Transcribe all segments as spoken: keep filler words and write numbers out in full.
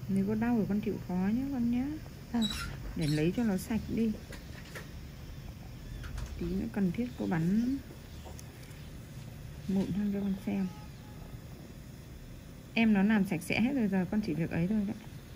Nếu có đau thì con chịu khó nhé con nhé. Vâng. Để lấy cho nó sạch đi. Tí nữa cần thiết cô bắn mụn hơn cho con xem. Em nó làm sạch sẽ hết rồi, giờ con chỉ việc ấy thôi đấy.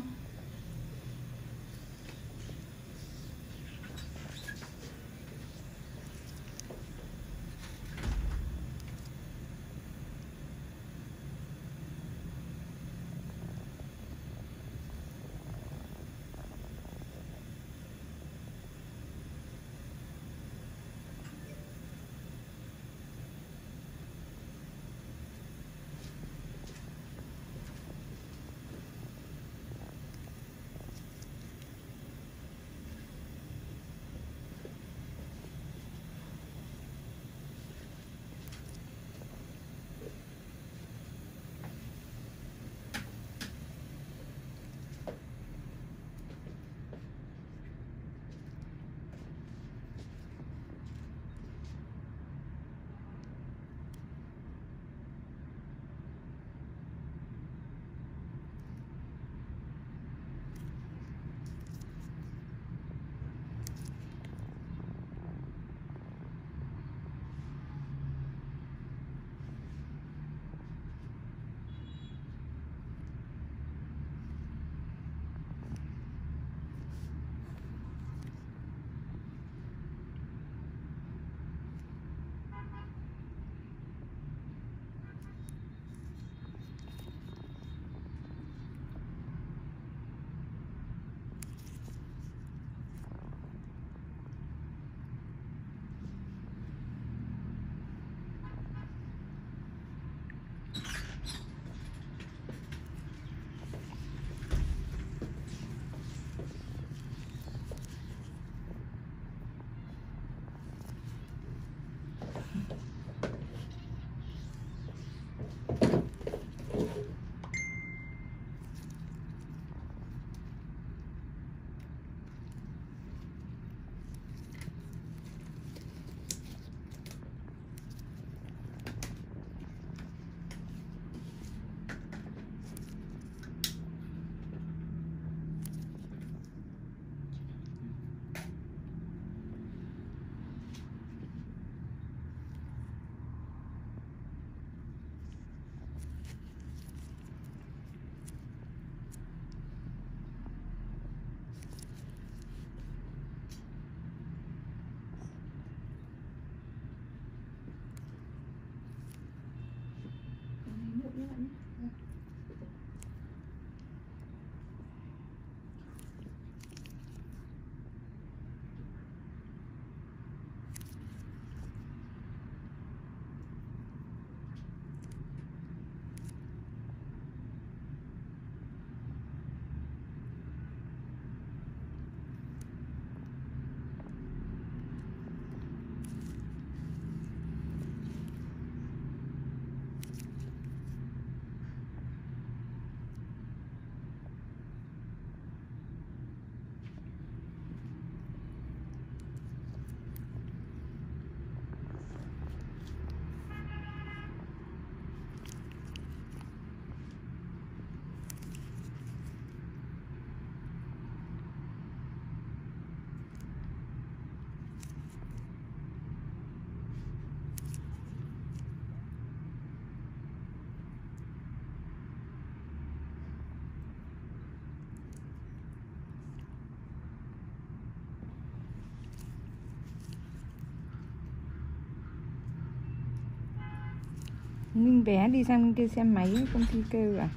Minh bé đi sang bên kia xem máy, công ty kêu à?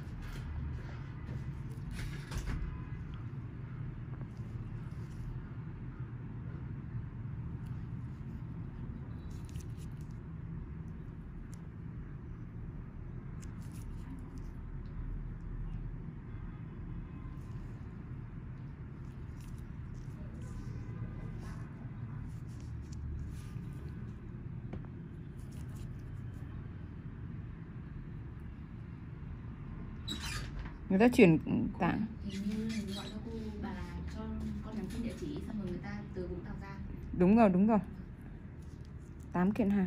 Người ta chuyển tặng. Hình như gọi cho cô bà là cho con nhắn tin địa chỉ xong rồi người ta từ Vũng Tàu ra. Đúng rồi, đúng rồi. tám kiện hàng.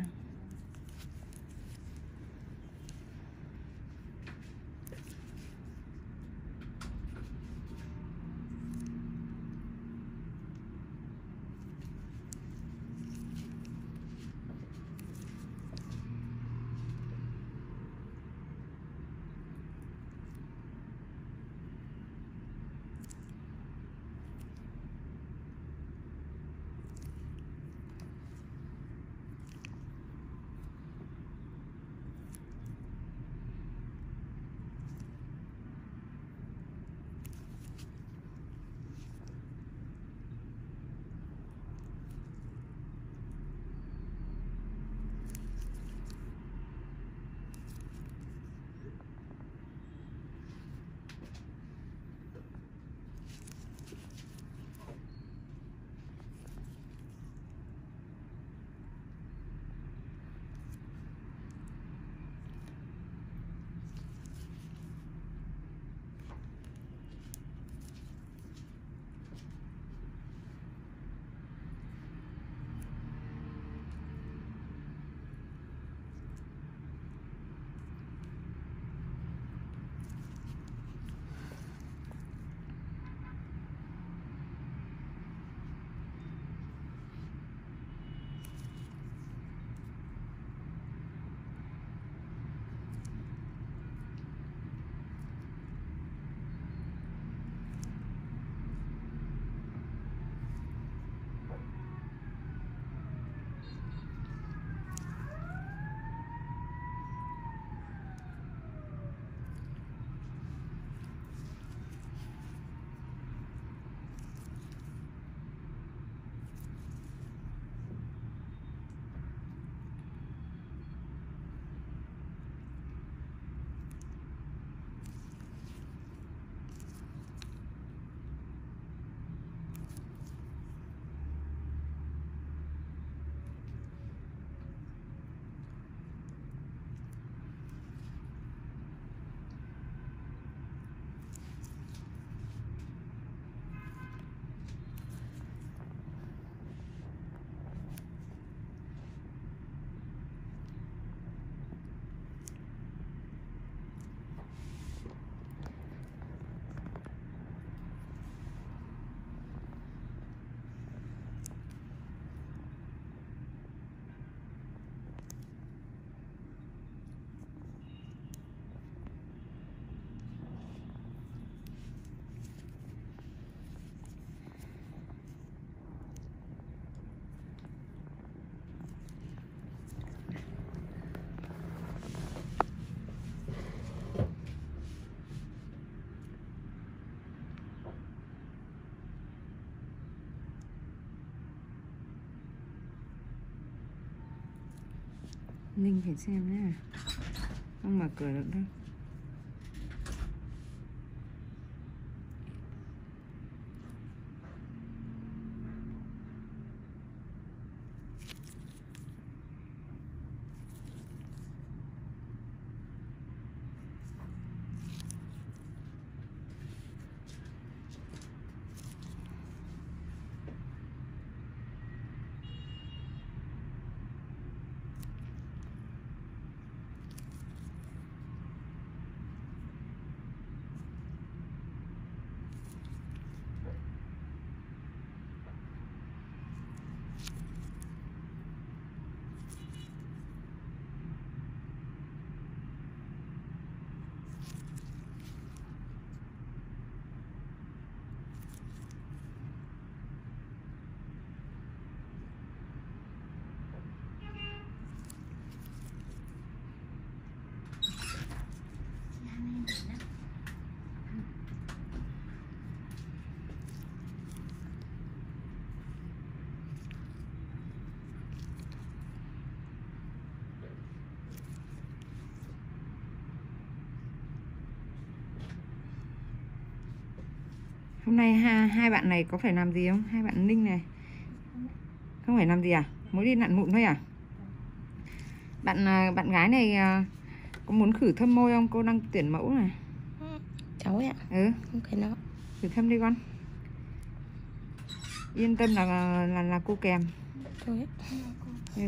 Ninh phải xem nhá, không mở cửa được đâu. Hôm nay hai, hai bạn này có phải làm gì không? Hai bạn Ninh này không phải làm gì à? Mới đi nặn mụn thôi à? Bạn bạn gái này có muốn khử thâm môi không? Cô đang tuyển mẫu này. Cháu ấy ạ. Ừ. Không cái nó. Thử thâm đi con. Yên tâm là là là cô kèm. Thôi. Ừ.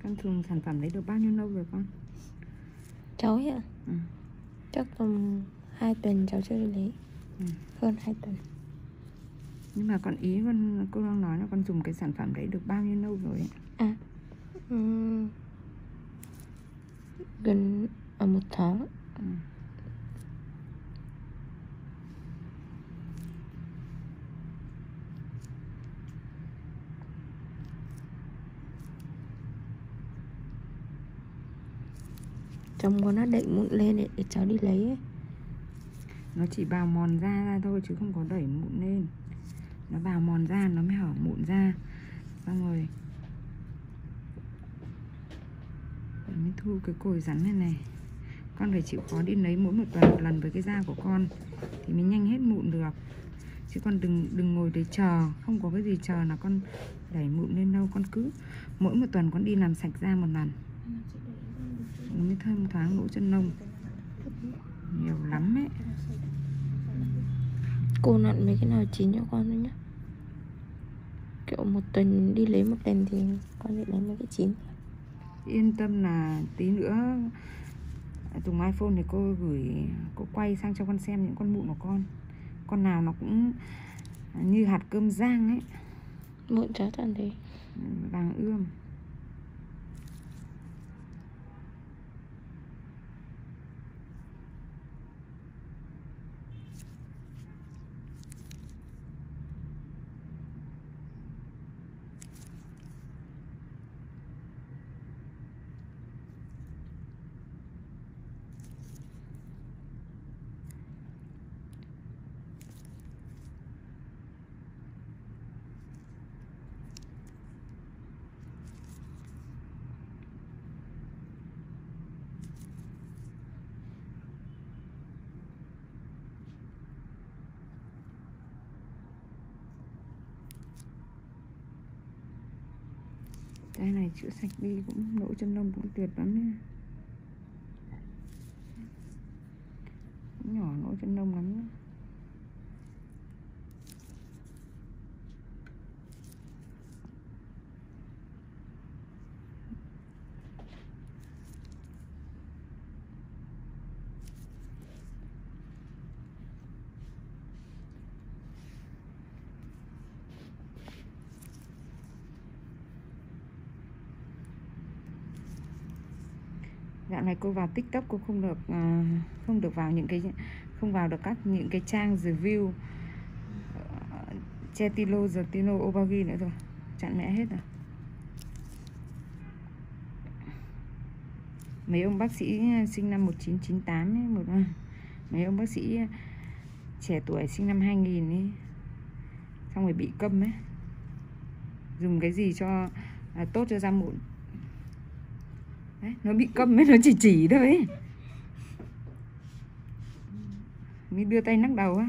Con dùng sản phẩm đấy được bao nhiêu lâu rồi con? Cháu ấy ạ. Ừ. Chắc tầm hai tuần cháu chưa đi lấy. Ừ. Hơn hai tuần. Nhưng mà con ý con cô đang nói là con dùng cái sản phẩm đấy được bao nhiêu lâu rồi ấy? À, um, gần ở một tháng. Ừ. Chồng con nó đẩy mụn lên để, để cháu đi lấy ấy. Nó chỉ bào mòn da ra thôi chứ không có đẩy mụn lên. Nó bào mòn da nó mới hở mụn ra. Xong rồi mới thu cái cồi rắn này này. Con phải chịu khó đi lấy mỗi một tuần một lần với cái da của con thì mới nhanh hết mụn được. Chứ con đừng đừng ngồi đấy chờ, không có cái gì chờ là con đẩy mụn lên đâu. Con cứ mỗi một tuần con đi làm sạch da một lần, nó mới thơm thoáng lỗ chân lông. Nhiều lắm ấy. Cô nặn mấy cái nào chín cho con thôi nhá. Kiểu một tuần đi lấy một lần thì con sẽ lấy mấy cái chín. Yên tâm là tí nữa dùng iPhone thì cô gửi, cô quay sang cho con xem những con mụn của con. Con nào nó cũng như hạt cơm rang ấy. Mụn cháu toàn thế. Vàng ươm. Cái này chữa sạch đi cũng lỗ chân lông cũng tuyệt lắm nha. Cũng nhỏ lỗ chân lông lắm. Dạo này cô vào TikTok cô không được uh, không được vào những cái không vào được các những cái trang review uh, Cetilo, Zetino, Obagi nữa rồi, chặn mẹ hết rồi. Mấy ông bác sĩ sinh năm một nghìn chín trăm chín mươi tám ấy, một mấy ông bác sĩ trẻ tuổi sinh năm hai nghìn ấy, xong rồi bị câm ấy, dùng cái gì cho à, tốt cho da mụn. Đấy, nó bị câm ấy, nó chỉ chỉ thôi ấy. Mới đưa tay nắc đầu á.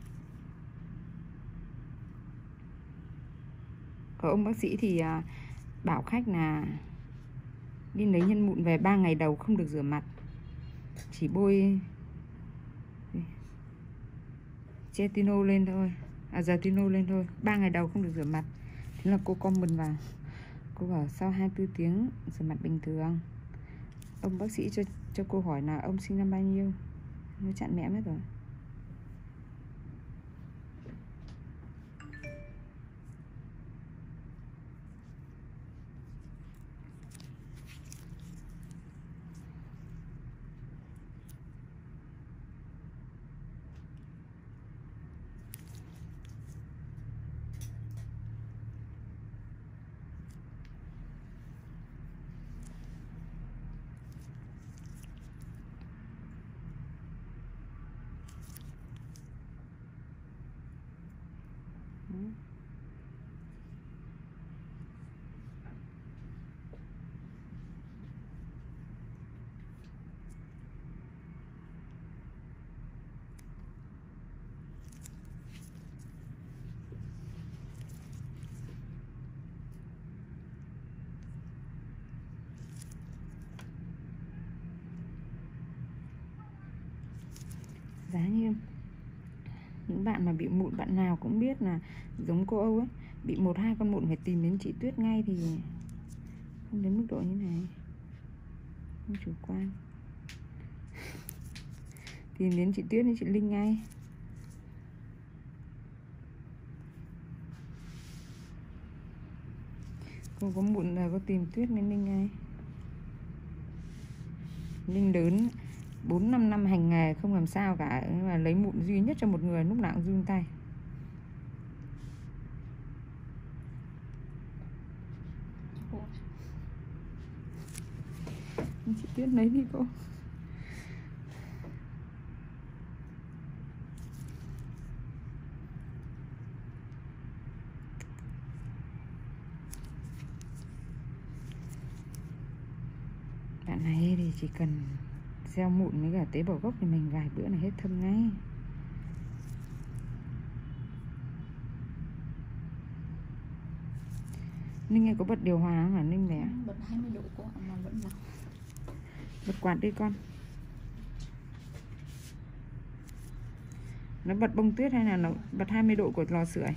Có ông bác sĩ thì à, bảo khách là đi lấy nhân mụn về ba ngày đầu không được rửa mặt, chỉ bôi Cetino lên thôi, à Zetino lên thôi, ba ngày đầu không được rửa mặt. Thế là cô comment vào, cô bảo sau hai mươi tư tiếng rửa mặt bình thường. Ông bác sĩ cho cho cô hỏi là ông sinh năm bao nhiêu, nó chặn mẹ mất rồi. Giá như những bạn mà bị mụn, bạn nào cũng biết là giống cô Âu ấy, bị một hai con mụn phải tìm đến chị Tuyết ngay thì Không đến mức độ như này, không chủ quan. Tìm đến chị Tuyết đến chị Linh ngay. Cô có mụn là có tìm Tuyết đến Linh ngay. Linh lớn bốn năm năm hành nghề không làm sao cả, mà lấy mụn duy nhất cho một người lúc nào cũng run tay. Chị Tuyết lấy đi cô. Bạn này thì chỉ cần gieo mụn với cả tế bào gốc thì mình vài bữa là hết thâm ngay. Ninh ơi có bật điều hòa không hả Ninh bé? Bật hai mươi độ cô ạ, mà vẫn nóng. Bật quạt đi con. Nó bật bông tuyết hay là nó bật hai mươi độ của lò sưởi?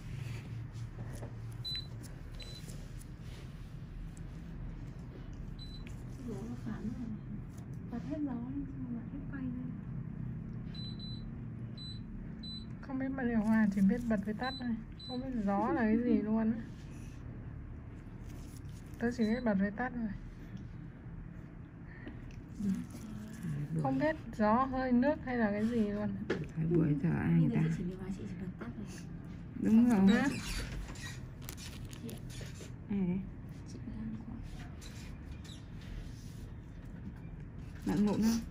Gió nó phản rồi. Bật hết gió lên, bật hết quay lên. Không biết bật điều hòa, chỉ biết bật với tắt thôi. Không biết gió là cái gì luôn á. Tớ chỉ biết bật với tắt rồi. Không biết gió hơi nước hay là cái gì luôn. Thời buổi giờ ai người ta. Chị điều hòa chị chỉ bật tắt rồi. Đúng rồi. Hả? Ai đấy? Chị Lan quả. Bạn mụn không?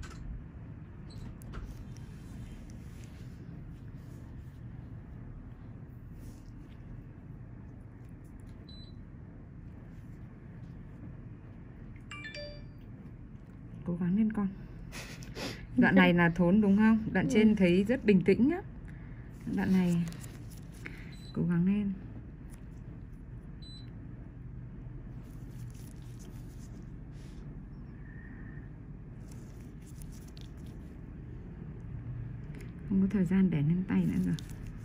Cố gắng lên con. Đoạn này là thốn đúng không? Đoạn trên thấy rất bình tĩnh nhá. Đoạn này cố gắng lên. Không có thời gian để lên tay nữa rồi.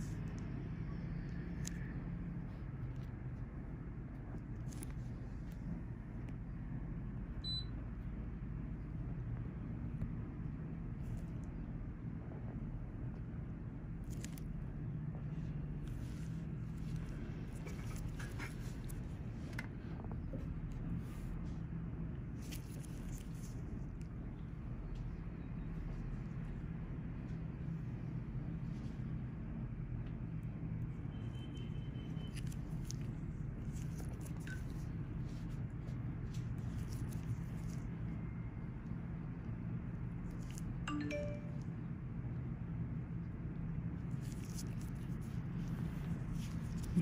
Được.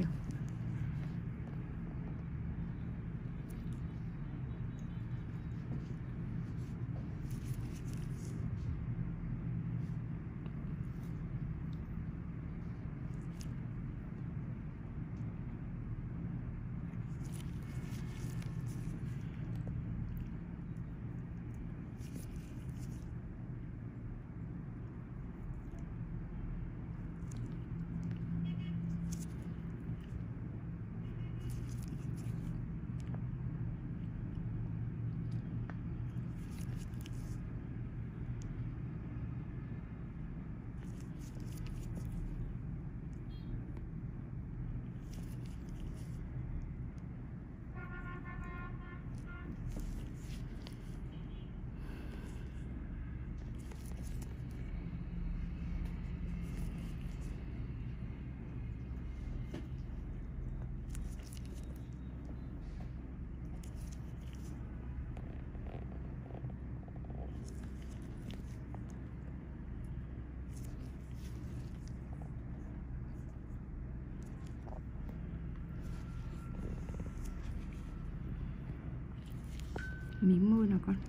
Mím môi nào con.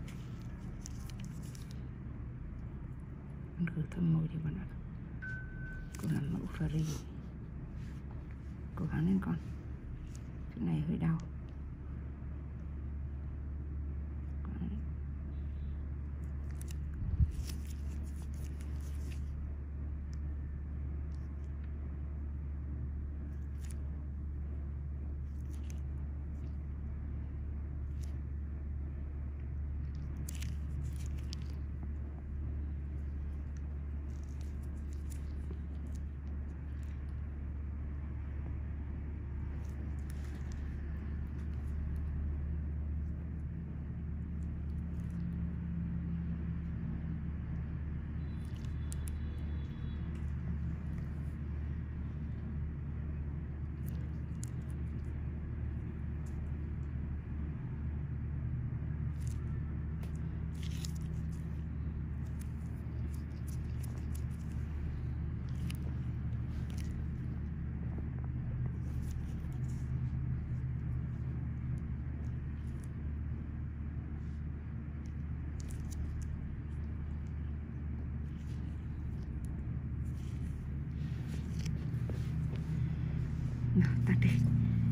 Con khử thơm môi đi bạn ạ. Con làm mẫu free. Cố gắng lên con. Chỗ này hơi đau. Rồi, tắt đi.